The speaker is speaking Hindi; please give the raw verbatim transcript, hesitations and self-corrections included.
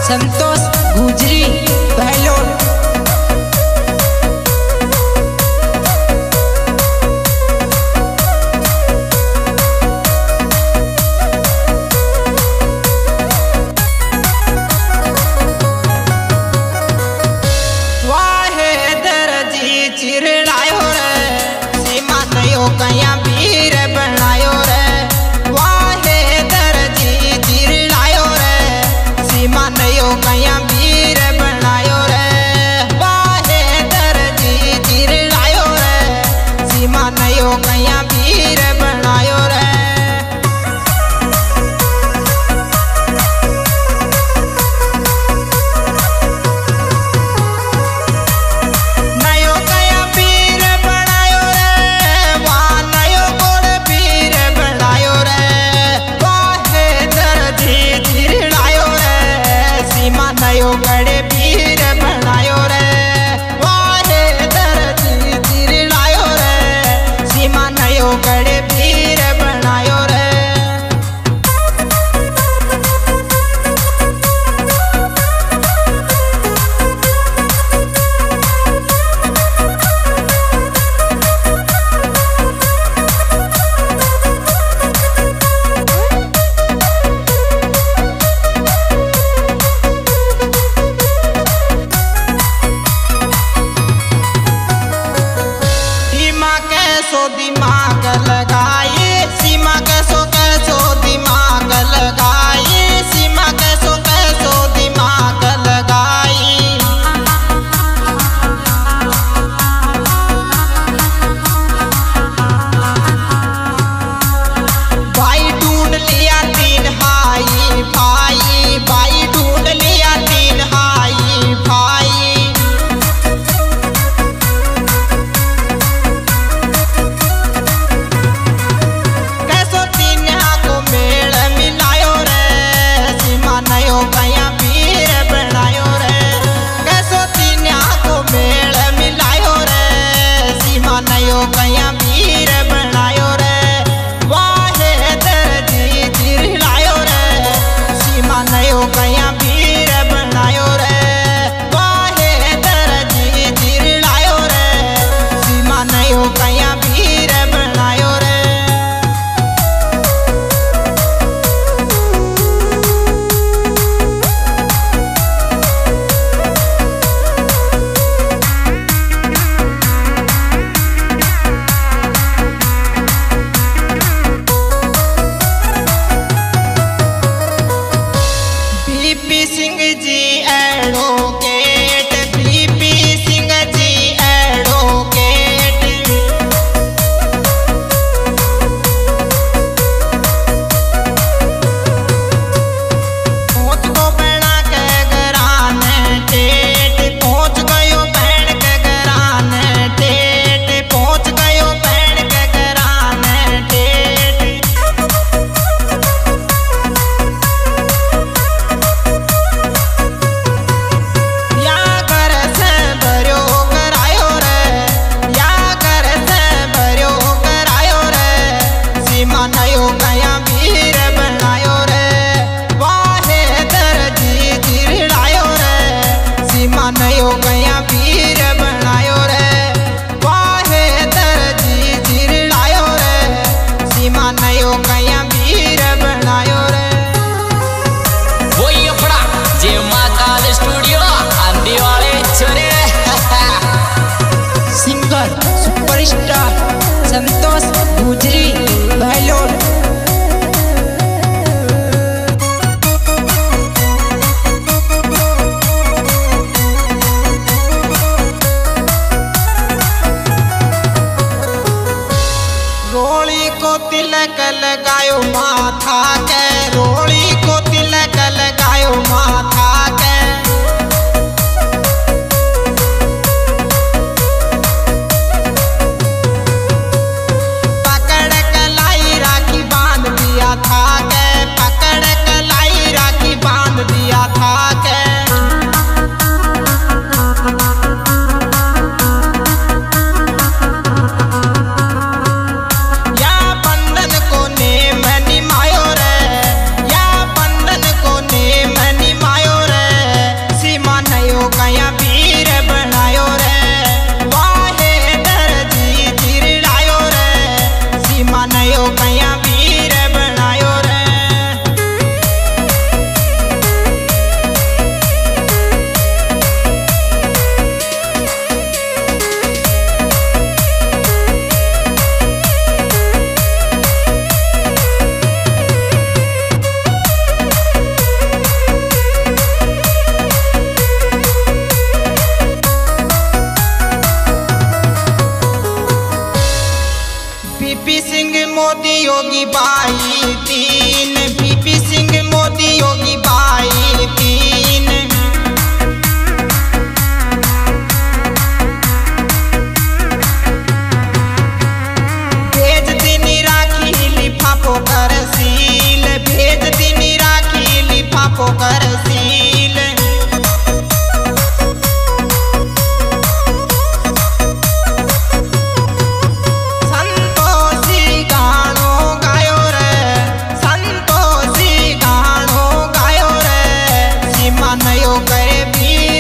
संतोष गुजरी बहलोल। वाहे दर्जी चिरलायो रे सीमा नयो कया वीर बनायो रे। वाहे दर्जी चिरलायो रे सीमा नयो कया वीर बनायो रे। वाहे दर्जी चिरलायो रे सीमा नयो कया वीर बनायो रे। नयो बड़े वीर बनायो रे। वाहे दर्जी चिरलायो रे सीमा नयो बड़े वीर बनायो रे। कैसो दिमाग लगाए सीमा कैसो कैसो दिमाग लगाए सीमा कैसो कैसो दिमाग लगाई। भाई ढूंढ लिया तीन हाई भाई भाई ढूंढ लिया तीन हाई भाई। नयो कया वीर बनायो रे कैसो तीन्या को मेल मिलायो रे सीमा नयो कया वीर बनायो रे। वाहे दर्जी चिरलायो रे सीमा नयो कया वीर बनायो रे। वाहे दर्जी चिरलायो रे सीमा नयो कया वीर बनायो रे। BP Singh ji advocate BP Singh ji advocate. पहुंच गो बहना के घराने टेट पहुंच गयो बहन के घराने टेट पहुंच गयो बहन के घराने टेट। करे वीर